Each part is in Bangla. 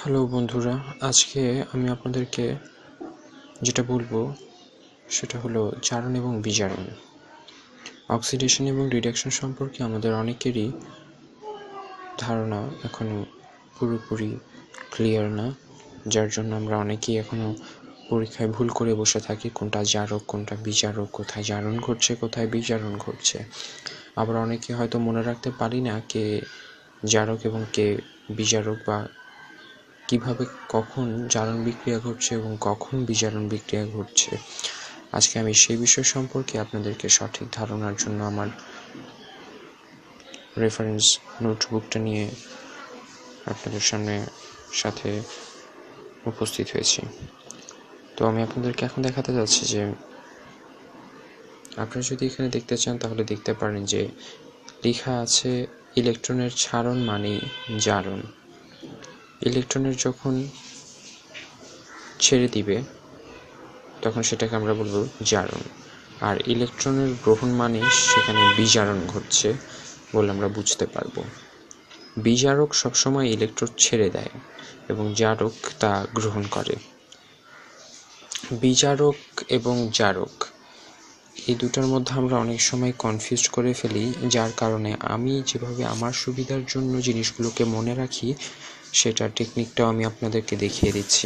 হ্যালো বন্ধুরা, আজকে আমি আপনাদেরকে যেটা বলবো সেটা হলো জারণ এবং বিজারণ। অক্সিডেশন এবং রিডাকশন সম্পর্কে আমাদের অনেকেরই ধারণা এখনও পুরোপুরি ক্লিয়ার না, যার জন্য আমরা অনেকেই এখনও পরীক্ষায় ভুল করে বসে থাকি কোনটা জারক কোনটা বিজারক, কোথায় জারণ ঘটছে কোথায় বিজারণ ঘটছে। আবার অনেকে হয়তো মনে রাখতে পারি না কে জারক এবং কে বিজারক, বা কিভাবে কখন জারণ বিক্রিয়া ঘটছে এবং কখন বিজারণ বিক্রিয়া ঘটছে। আজকে আমি সেই বিষয় সম্পর্কে আপনাদেরকে সঠিক ধারণার জন্য আমার রেফারেন্স নোটবুকটা নিয়ে আপনাদের সাথে উপস্থিত হয়েছি। তো আমি আপনাদেরকে এখন দেখাতে যাচ্ছি যে আপনারা যদি এখানে দেখতে চান তাহলে দেখতে পারেন যে লেখা আছে ইলেকট্রনের ছাড়ন মানেই জারণ। ইলেকট্রনের যখন ছেড়ে দিবে তখন সেটাকে আমরা বলবো জারণ, আর ইলেকট্রনের গ্রহণ মানে সেখানে বিজারণ ঘটছে বলে আমরা বুঝতে পারবো। বিজারক সবসময় ইলেকট্রন ছেড়ে দেয় এবং জারক তা গ্রহণ করে। বিজারক এবং জারক এই দুটার মধ্যে আমরা অনেক সময় কনফিউজ করে ফেলি, যার কারণে আমি যেভাবে আমার সুবিধার জন্য জিনিসগুলোকে মনে রাখি সেটার টেকনিকটাও আমি আপনাদেরকে দেখিয়ে দিচ্ছি।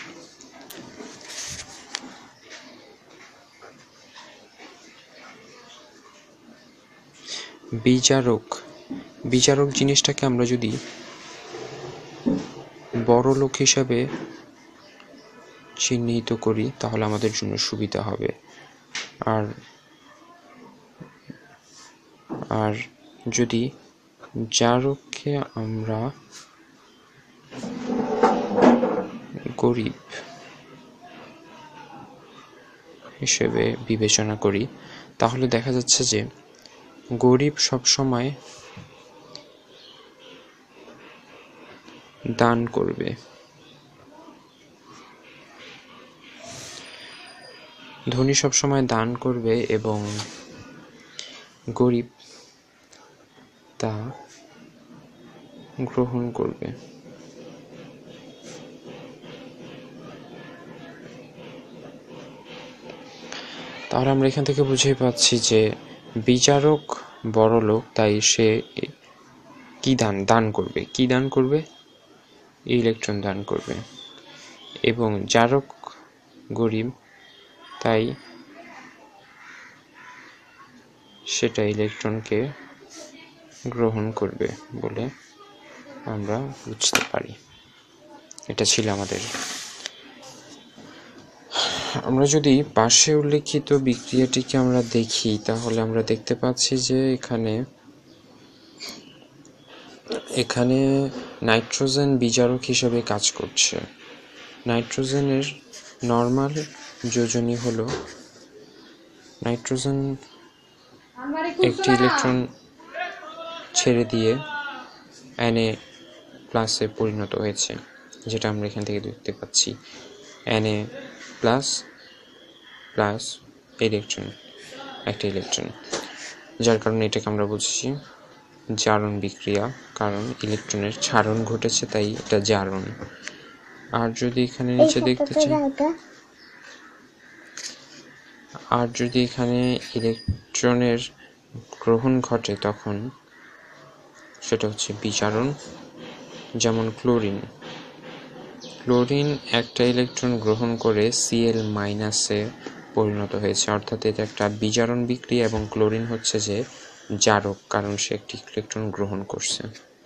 বিজারক জিনিসটাকে আমরা যদি বড় লোক হিসাবে চিহ্নিত করি তাহলে আমাদের জন্য সুবিধা হবে। আর যদি জারককে আমরা গরিব হিসেবে বিবেচনা করি তাহলে দেখা যাচ্ছে যে গরিব সবসময় দান করবে, ধনী সবসময় দান করবে এবং গরিব তা গ্রহণ করবে। তাহলে আমরা এখান থেকে বুঝে পাচ্ছি যে বিজারক বড় লোক, তাই সে কি দান করবে ইলেকট্রন দান করবে, এবং জারক গরিব, তাই সেটা ইলেকট্রনকে গ্রহণ করবে বলে আমরা বুঝতে পারি। এটা ছিল আমাদের। আমরা যদি পাশে উল্লেখিত বিক্রিয়াটিকে আমরা দেখি তাহলে আমরা দেখতে পাচ্ছি যে এখানে নাইট্রোজেন বিজারক হিসেবে কাজ করছে। নাইট্রোজেনের নর্মাল যোজনী হলো নাইট্রোজেন একটি ইলেকট্রন ছেড়ে দিয়ে Na+ পরিণত হয়েছে, যেটা আমরা এখান থেকে দেখতে পাচ্ছি। Na+ একটা ইলেকট্রন, যার কারণে এটাকে আমরা বুঝছি জারণ বিক্রিয়া, কারণ ইলেকট্রনের ছাড়ন ঘটেছে তাই এটা জারণ। আর যদি এখানে নিচে দেখতে চাই, আর যদি এখানে ইলেকট্রনের গ্রহণ ঘটে তখন সেটা হচ্ছে বিজারণ। যেমন ক্লোরিন একটা ইলেকট্রন গ্রহণ করে Cl- পরিণত হয়েছে, অর্থাৎ এটা একটা বিজারণ বিক্রিয়া এবং ক্লোরিন হচ্ছে যে জারক, কারণ সে একটি ইলেকট্রন গ্রহণ করছে।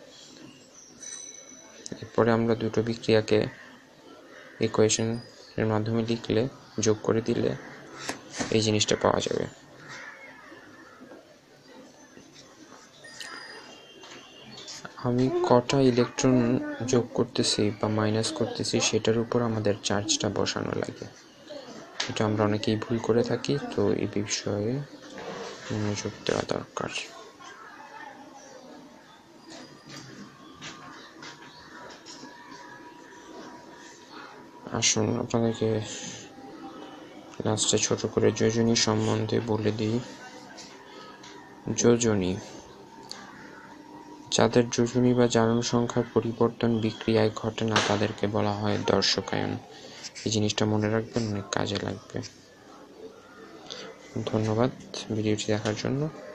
এরপরে আমরা দুটো বিক্রিয়াকে ইকুয়েশন এর মাধ্যমে লিখলে, যোগ করে দিলে এই জিনিসটা পাওয়া যাবে। আমি কটা ইলেকট্রন যোগ করতেছি বা মাইনাস করতেছি সেটার উপর আমাদের চার্জটা বসানো লাগে। এটা আমরা অনেকেই ভুল করে থাকি, তো এই বিষয়ে মনোযোগ দেওয়া দরকার। আসুন আপনাদেরকে লাস্টে ছোট করে যোজনী সম্বন্ধে বলে দিই। যোজনী যাদের যোজনী বা জারণ সংখ্যার পরিবর্তন বিক্রিয়ায় ঘটে না তাদেরকে বলা হয় দর্শকায়ন। এই জিনিসটা মনে রাখবেন, অনেক কাজে লাগবে। ধন্যবাদ ভিডিওটি দেখার জন্য।